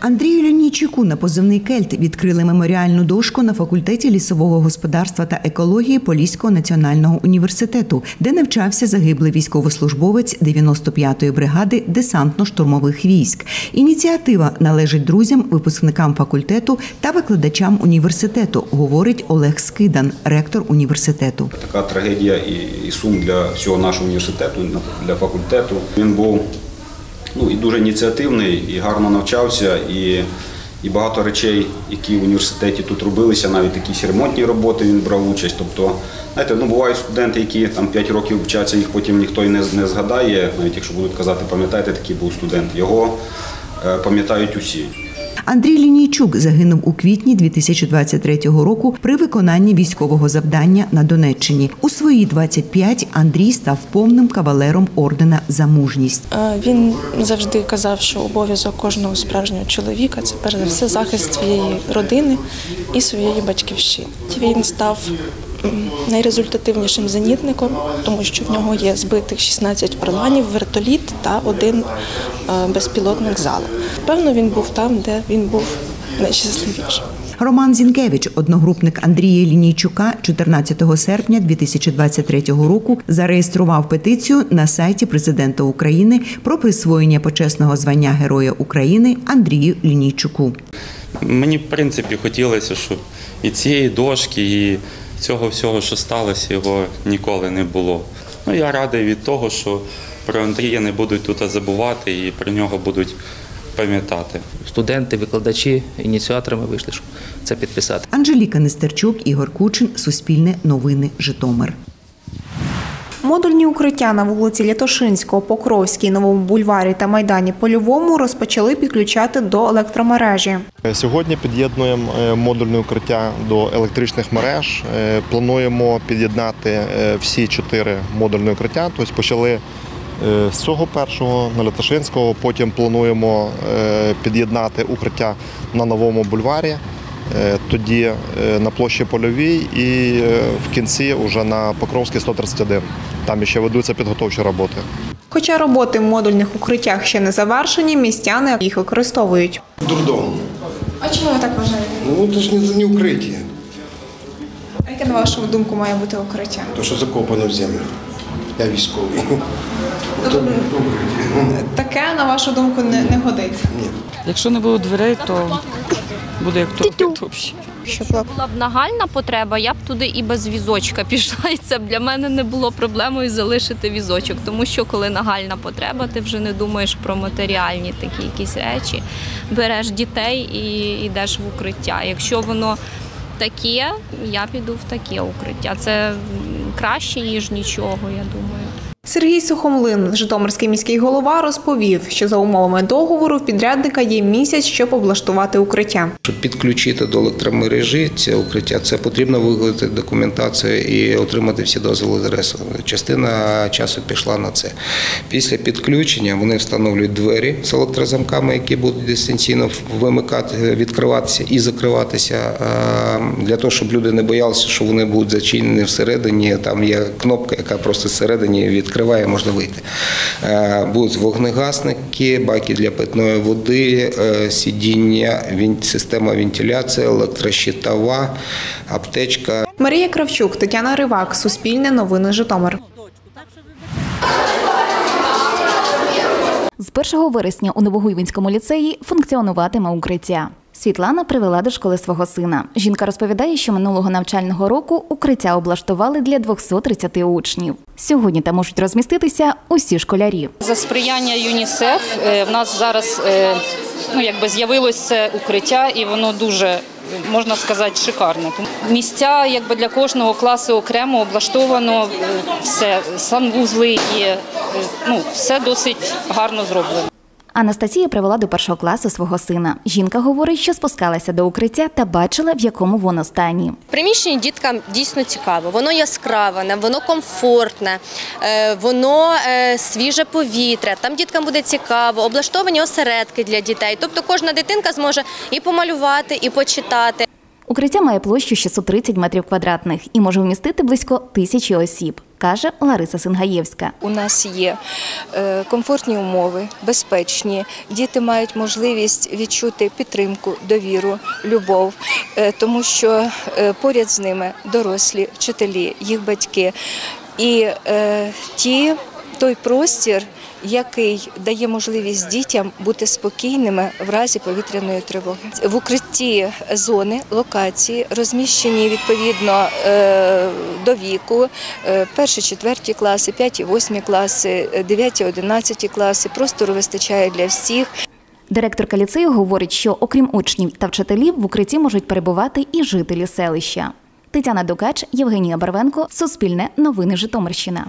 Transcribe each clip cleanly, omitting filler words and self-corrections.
Андрію Лінійчуку на позивний «Кельт» відкрили меморіальну дошку на факультеті лісового господарства та екології Поліського національного університету, де навчався загиблий військовослужбовець 95-ї бригади десантно-штурмових військ. Ініціатива належить друзям, випускникам факультету та викладачам університету, говорить Олег Скидан, ректор університету. Така трагедія і сум для всього нашого університету, для факультету. Він був і дуже ініціативний, і гарно навчався, і багато речей, які в університеті тут робилися, навіть якісь ремонтні роботи він брав участь. Тобто, знаєте, бувають студенти, які там 5 років вчаться, їх потім ніхто і не згадає, навіть якщо будуть казати, пам'ятаєте, такий був студент. Його пам'ятають усі. Андрій Лінійчук загинув у квітні 2023 року при виконанні військового завдання на Донеччині. У свої 25 Андрій став повним кавалером ордена «За мужність». Він завжди казав, що обов'язок кожного справжнього чоловіка – це перш за все захист своєї родини і своєї батьківщини. Він став найрезультативнішим зенітником, тому що в нього є збитих 16 орланів, вертоліт та 1 безпілотник «Зала». Певно, він був там, де він був найщасливішим. Роман Зінкевич, одногрупник Андрія Лінійчука, 14 серпня 2023 року зареєстрував петицію на сайті Президента України про присвоєння почесного звання Героя України Андрію Лінійчуку. Мені, в принципі, хотілося, щоб і цієї дошки, і цього всього, що сталося, його ніколи не було. Я радий від того, що про Андрія не будуть тут забувати і про нього будуть пам'ятати. Студенти, викладачі, ініціаторами вийшли, щоб це підписати. Анжеліка Нестерчук, Ігор Кучин, Суспільне новини, Житомир. Модульні укриття на вулиці Лятошинського, Покровській, Новому бульварі та Майдані Польовому розпочали підключати до електромережі. Сьогодні під'єднуємо модульне укриття до електричних мереж. Плануємо під'єднати всі 4 модульні укриття. Тобто почали з цього першого, на Лятошинського, потім плануємо під'єднати укриття на Новому бульварі, тоді на площі Польовій і в кінці вже на Покровській 131. Там ще ведуться підготовчі роботи. Хоча роботи в модульних укриттях ще не завершені, містяни їх використовують. Дурдом. А чому ви так вважаєте? Це ж не укриття. А яке, на вашу думку, має бути укриття? То, що закопано в землю. Я військовий. Таке, на вашу думку, не годиться? Ні. Якщо не буде дверей, то буде як туалет. Якщо була б нагальна потреба, я б туди і без візочка пішла. І це б для мене не було проблемою залишити візочок. Тому що коли нагальна потреба, ти вже не думаєш про матеріальні такі якісь речі. Береш дітей і йдеш в укриття. Якщо воно таке, я піду в таке укриття. Це краще, ніж нічого, я думаю. Сергій Сухомлин, житомирський міський голова, розповів, що за умовами договору в підрядника є місяць, щоб облаштувати укриття. Щоб підключити до електромережі це укриття, це потрібно виготовити документацію і отримати всі дозволи з РЕСу. Частина часу пішла на це. Після підключення вони встановлюють двері з електрозамками, які будуть дистанційно вимикати, відкриватися і закриватися, для того, щоб люди не боялися, що вони будуть зачинені всередині. Там є кнопка, яка просто всередині відкриває, можна вийти. Будуть вогнегасники, баки для питної води, сидіння, система вентиляції, електрощитова, аптечка. Марія Кравчук, Тетяна Ривак, Суспільне новини, Житомир. З 1 вересня у Новогуйвинському ліцеї функціонуватиме укриття. Світлана привела до школи свого сина. Жінка розповідає, що минулого навчального року укриття облаштували для 230 учнів. Сьогодні там можуть розміститися усі школярі. За сприяння ЮНІСЕФ в нас зараз з'явилося укриття, і воно дуже, можна сказати, шикарне. Місця для кожного класу окремо облаштовано, все, санвузли є, все досить гарно зроблено. Анастасія привела до 1 класу свого сина. Жінка говорить, що спускалася до укриття та бачила, в якому воно стані. Приміщення діткам дійсно цікаво. Воно яскраве, воно комфортне, воно свіже повітря. Там діткам буде цікаво, облаштовані осередки для дітей. Тобто кожна дитинка зможе і помалювати, і почитати. Укриття має площу 630 метрів квадратних і може вмістити близько 1000 осіб. каже Лариса Сингаєвська. У нас є комфортні умови, безпечні. Діти мають можливість відчути підтримку, довіру, любов, тому що поряд з ними дорослі, вчителі, їх батьки. І той простір, який дає можливість дітям бути спокійними в разі повітряної тривоги. В укритті зони, локації розміщені відповідно до віку, 1-4 класи, 5-8 класи, 9-11 класи. Простору вистачає для всіх. Директорка ліцею говорить, що окрім учнів та вчителів в укритті можуть перебувати і жителі селища. Тетяна Дукач, Євгенія Барвенко, Суспільне, Новини Житомирщина.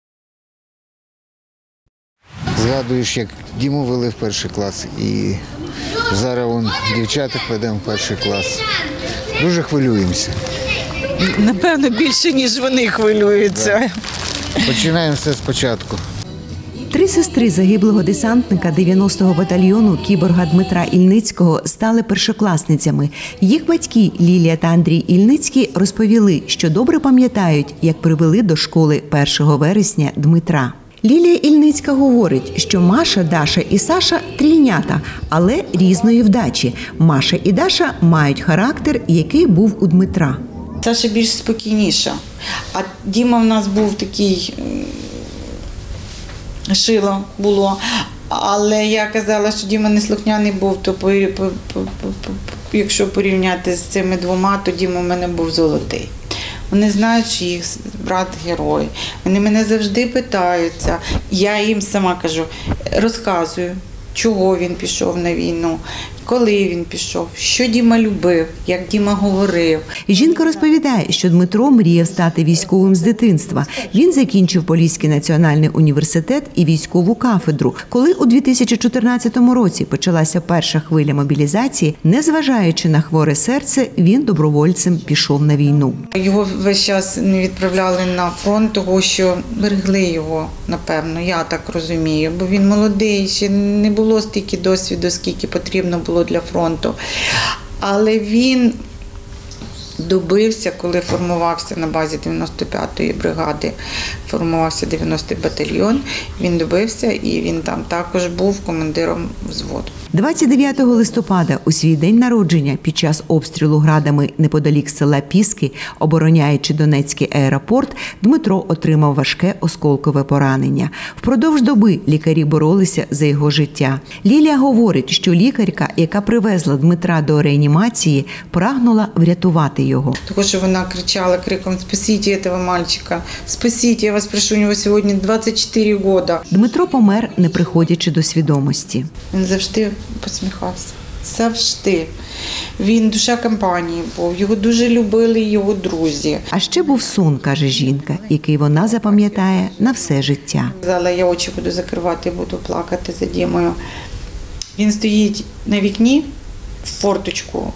Згадуєш, як Діму вели в перший клас, і зараз дівчаток ведемо в перший клас. Дуже хвилюємося. Напевно, більше, ніж вони хвилюються. Починаємо все спочатку. 3 сестри загиблого десантника 90-го батальйону кіборга Дмитра Ільницького стали першокласницями. Їх батьки Лілія та Андрій Ільницькі розповіли, що добре пам'ятають, як привели до школи 1 вересня Дмитра. Лілія Ільницька говорить, що Маша, Даша і Саша – трійнята, але різної вдачі. Маша і Даша мають характер, який був у Дмитра. Саша більш спокійніша, а Діма в нас був такий, шило було. Але я казала, що Діма неслухняний був, то якщо порівняти з цими двома, то Діма в мене був золотий. Вони знають, що їх брат герой. Вони мене завжди питаються. Я їм сама кажу, розказую, чого він пішов на війну, коли він пішов, що Діма любив, як Діма говорив. Жінка розповідає, що Дмитро мріяв стати військовим з дитинства. Він закінчив Поліський національний університет і військову кафедру. Коли у 2014 році почалася перша хвиля мобілізації, незважаючи на хворе серце, він добровольцем пішов на війну. Його весь час не відправляли на фронт, тому що берегли його, напевно, я так розумію, бо він молодий, ще не було стільки досвіду, скільки потрібно було для фронту. Але він добився, коли формувався на базі 95-ї бригади, формувався 90-й батальйон, він добився і він там також був командиром взводу. 29 листопада, у свій день народження, під час обстрілу градами неподалік села Піски, обороняючи Донецький аеропорт, Дмитро отримав важке осколкове поранення. Впродовж доби лікарі боролися за його життя. Лілія говорить, що лікарка, яка привезла Дмитра до реанімації, прагнула врятувати його. Тому що вона кричала криком «Спасіть цього мальчика! Спасіть, я вас прошу, у нього сьогодні 24 роки». Дмитро помер, не приходячи до свідомості. Він завжди посміхався. Завжди. Він душа компанії був, його дуже любили його друзі. А ще був сон, каже жінка, який вона запам'ятає на все життя. Казала, я очі буду закривати, буду плакати за Дімою. Він стоїть на вікні, в форточку,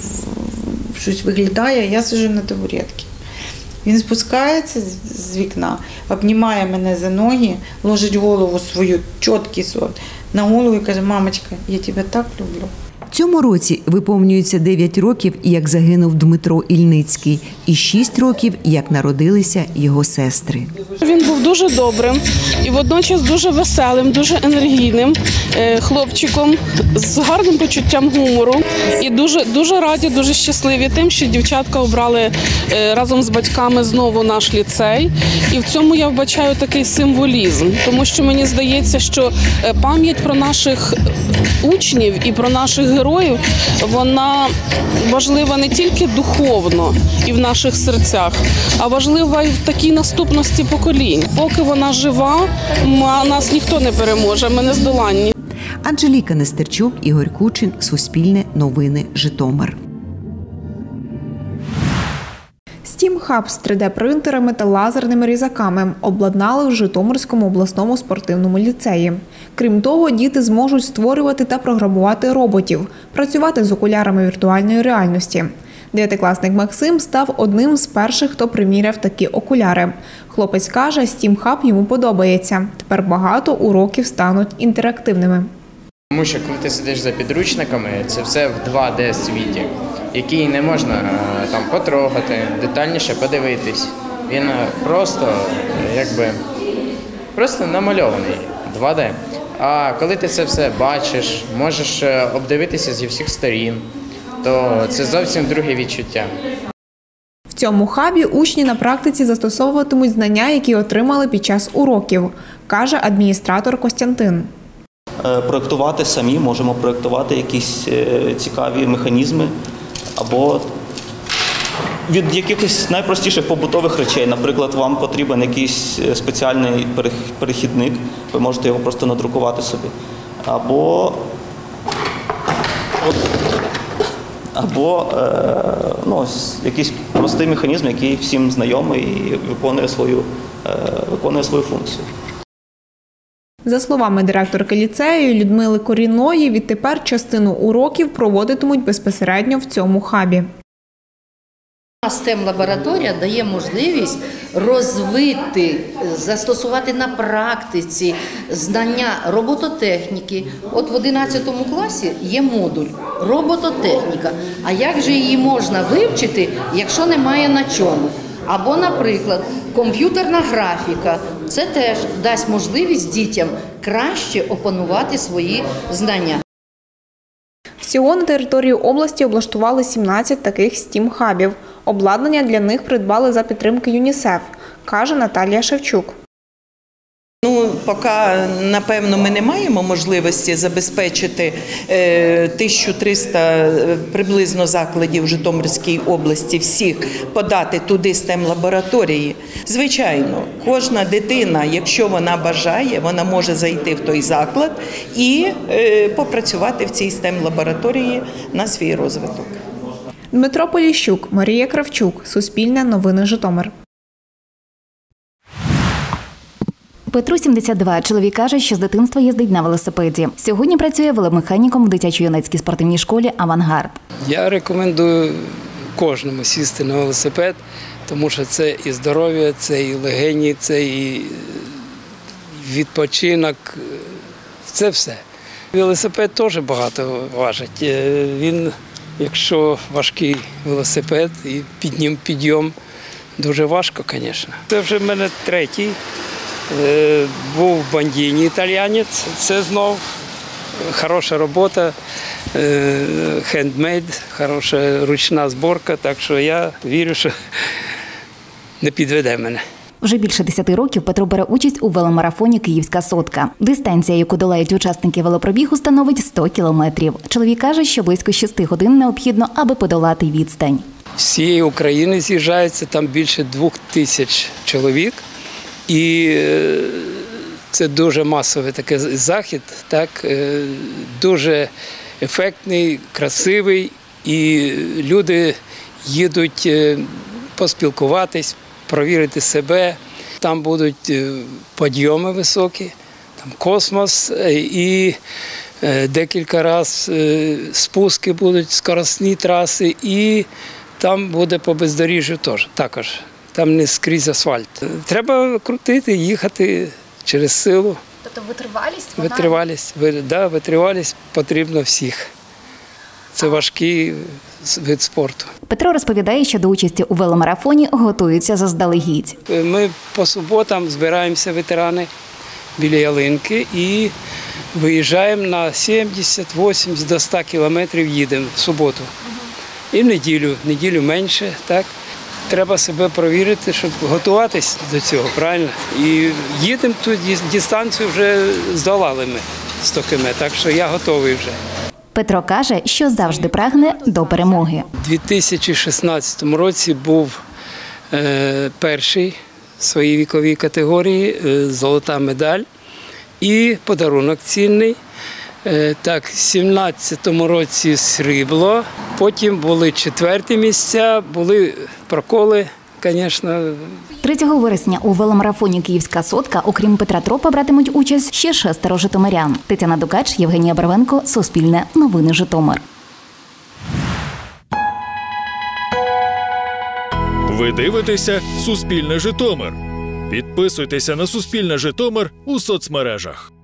щось виглядає, я сиджу на табуретці. Він спускається з вікна, обнімає мене за ноги, ложить голову свою, чіткий сон, на голову і каже, мамочка, я тебе так люблю. В цьому році виповнюється 9 років, як загинув Дмитро Ільницький, і 6 років, як народилися його сестри. Він був дуже добрим і водночас дуже веселим, дуже енергійним хлопчиком з гарним почуттям гумору. І дуже раді, дуже щасливі тим, що дівчатка обрали разом з батьками знову наш ліцей. І в цьому я вбачаю такий символізм, тому що мені здається, що пам'ять про наших учнів і про наших героїв, вона важлива не тільки духовно і в наших серцях, а важлива і в такій наступності поколінь. Поки вона жива, нас ніхто не переможе, ми нездоланні. Анжеліка Нестерчук, Ігор Кучин, Суспільне, Новини, Житомир. STEAM Hub з 3D-принтерами та лазерними різаками обладнали в Житомирському обласному спортивному ліцеї. Крім того, діти зможуть створювати та програмувати роботів, працювати з окулярами віртуальної реальності. 9-класник Максим став одним з перших, хто приміряв такі окуляри. Хлопець каже, STEAM Hub йому подобається. Тепер багато уроків стануть інтерактивними. Тому що коли ти сидиш за підручниками, це все в 2D світі, який не можна там потрогати, детальніше подивитись. Він просто намальований 2D. А коли ти це все бачиш, можеш обдивитися зі всіх сторін, то це зовсім друге відчуття. В цьому хабі учні на практиці застосовуватимуть знання, які отримали під час уроків, каже адміністратор Костянтин. Проєктувати самі, можемо проєктувати якісь цікаві механізми або від якихось найпростіших побутових речей. Наприклад, вам потрібен якийсь спеціальний перехідник, ви можете його просто надрукувати собі. Або якийсь простий механізм, який всім знайомий і виконує свою функцію. За словами директорки ліцею Людмили Корінної, відтепер частину уроків проводитимуть безпосередньо в цьому хабі. STEM-лабораторія дає можливість розвити, застосувати на практиці знання робототехніки. От в 11 класі є модуль робототехніка. А як же її можна вивчити, якщо немає на чому? Або, наприклад, комп'ютерна графіка. Це теж дасть можливість дітям краще опанувати свої знання. Всього на території області облаштували 17 таких STEAM-хабів. Обладнання для них придбали за підтримки ЮНІСЕФ, каже Наталія Шевчук. Поки, напевно, ми не маємо можливості забезпечити 1300 приблизно закладів в Житомирській області, всіх подати туди STEM-лабораторії. Звичайно, кожна дитина, якщо вона бажає, вона може зайти в той заклад і попрацювати в цій STEM-лабораторії на свій розвиток. Дмитро Поліщук, Марія Кравчук, Суспільне новини Житомир. Петру 72. Чоловік каже, що з дитинства їздить на велосипеді. Сьогодні працює веломеханіком в дитячо-юнацькій спортивній школі «Авангард». Я рекомендую кожному сісти на велосипед, тому що це і здоров'я, це і легені, це і відпочинок, це все. Велосипед теж багато важить. Він, якщо важкий велосипед і підйом, дуже важко, звісно. Це вже в мене третій. Був в Бандіні італіянець, це знов хороша робота, хендмейд, хороша ручна зборка, так що я вірю, що не підведе мене. Вже більше 10 років Петро бере участь у веломарафоні «Київська сотка». Дистанція, яку долають учасники велопробігу, становить 100 кілометрів. Чоловік каже, що близько 6 годин необхідно, аби подолати відстань. Всієї України з'їжджається, там більше 2000 чоловік. І це дуже масовий такий захід, так, дуже ефектний, красивий, і люди їдуть поспілкуватись, провірити себе. Там будуть підйоми високі, там космос, і декілька разів спуски будуть, скоростні траси, і там буде по бездоріжжю також. Там не скрізь асфальт. Треба крутити, їхати через силу. Тобто витривалість? Витривалість потрібно всіх. Це важкий вид спорту. Петро розповідає, що до участі у веломарафоні готуються заздалегідь. Ми по суботам збираємося ветерани біля ялинки і виїжджаємо на 70-80 до 100 кілометрів їдемо в суботу. І в неділю менше, так. Треба себе провірити, щоб готуватись до цього, правильно? І їдемо ту дистанцію вже здолали ми 100 км, так що я готовий вже. Петро каже, що завжди прагне до перемоги. У 2016 році був перший в своїй віковій категорії, золота медаль і подарунок цінний. Так, в 2017 році срібло, потім були 4-ті місця, були проколи, звісно. 3 вересня у веломарафоні «Київська сотка» окрім Петра Тропа братимуть участь ще 6 житомирян. Тетяна Дукач, Євгенія Барвенко, Суспільне, новини Житомир. Ви дивитеся «Суспільне Житомир». Підписуйтеся на «Суспільне Житомир» у соцмережах.